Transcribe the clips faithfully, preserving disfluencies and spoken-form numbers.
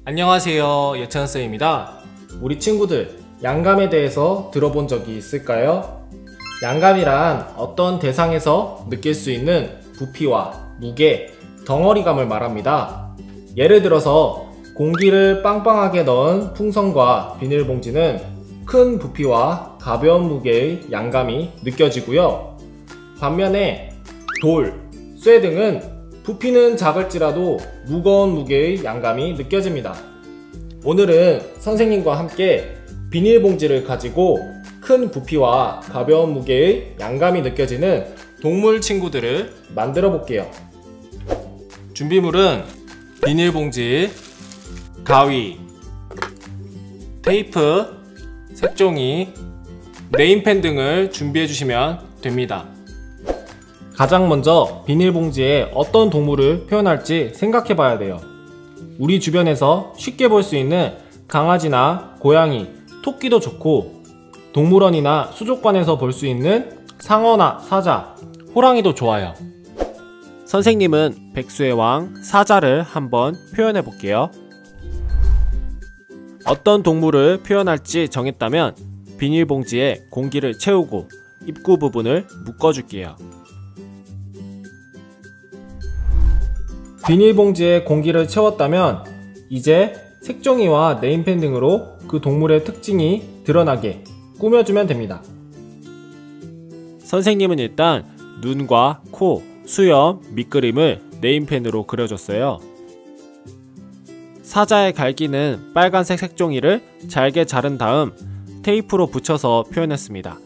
안녕하세요, 예찬쌤입니다. 우리 친구들, 양감에 대해서 들어본 적이 있을까요? 양감이란 어떤 대상에서 느낄 수 있는 부피와 무게, 덩어리감을 말합니다. 예를 들어서 공기를 빵빵하게 넣은 풍선과 비닐봉지는 큰 부피와 가벼운 무게의 양감이 느껴지고요. 반면에 돌, 쇠 등은 부피는 작을지라도 무거운 무게의 양감이 느껴집니다. 오늘은 선생님과 함께 비닐봉지를 가지고 큰 부피와 가벼운 무게의 양감이 느껴지는 동물 친구들을 만들어 볼게요. 준비물은 비닐봉지, 가위, 테이프, 색종이, 네임펜 등을 준비해 주시면 됩니다. 가장 먼저 비닐봉지에 어떤 동물을 표현할지 생각해 봐야 돼요. 우리 주변에서 쉽게 볼 수 있는 강아지나 고양이, 토끼도 좋고, 동물원이나 수족관에서 볼 수 있는 상어나 사자, 호랑이도 좋아요. 선생님은 백수의 왕 사자를 한번 표현해 볼게요. 어떤 동물을 표현할지 정했다면 비닐봉지에 공기를 채우고 입구 부분을 묶어줄게요. 비닐봉지에 공기를 채웠다면 이제 색종이와 네임펜 등으로 그 동물의 특징이 드러나게 꾸며주면 됩니다. 선생님은 일단 눈과 코, 수염, 밑그림을 네임펜으로 그려줬어요. 사자의 갈기는 빨간색 색종이를 잘게 자른 다음 테이프로 붙여서 표현했습니다.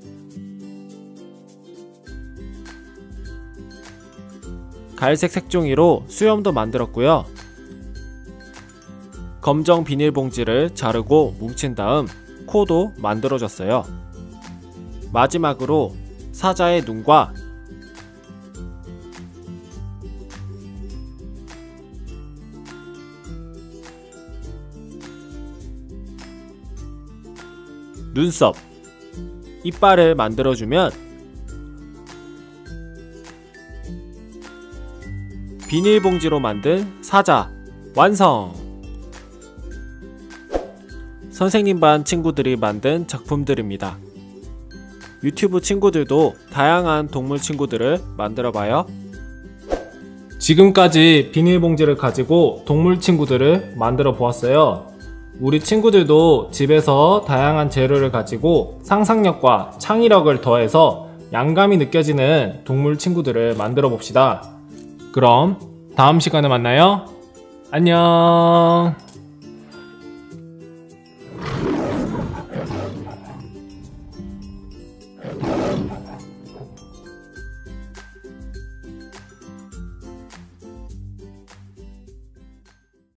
갈색 색종이로 수염도 만들었고요. 검정 비닐봉지를 자르고 뭉친 다음 코도 만들어줬어요. 마지막으로 사자의 눈과 눈썹, 이빨을 만들어주면 비닐봉지로 만든 사자 완성! 선생님 반 친구들이 만든 작품들입니다. 유튜브 친구들도 다양한 동물 친구들을 만들어봐요. 지금까지 비닐봉지를 가지고 동물 친구들을 만들어 보았어요. 우리 친구들도 집에서 다양한 재료를 가지고 상상력과 창의력을 더해서 양감이 느껴지는 동물 친구들을 만들어 봅시다. 그럼 다음 시간에 만나요. 안녕.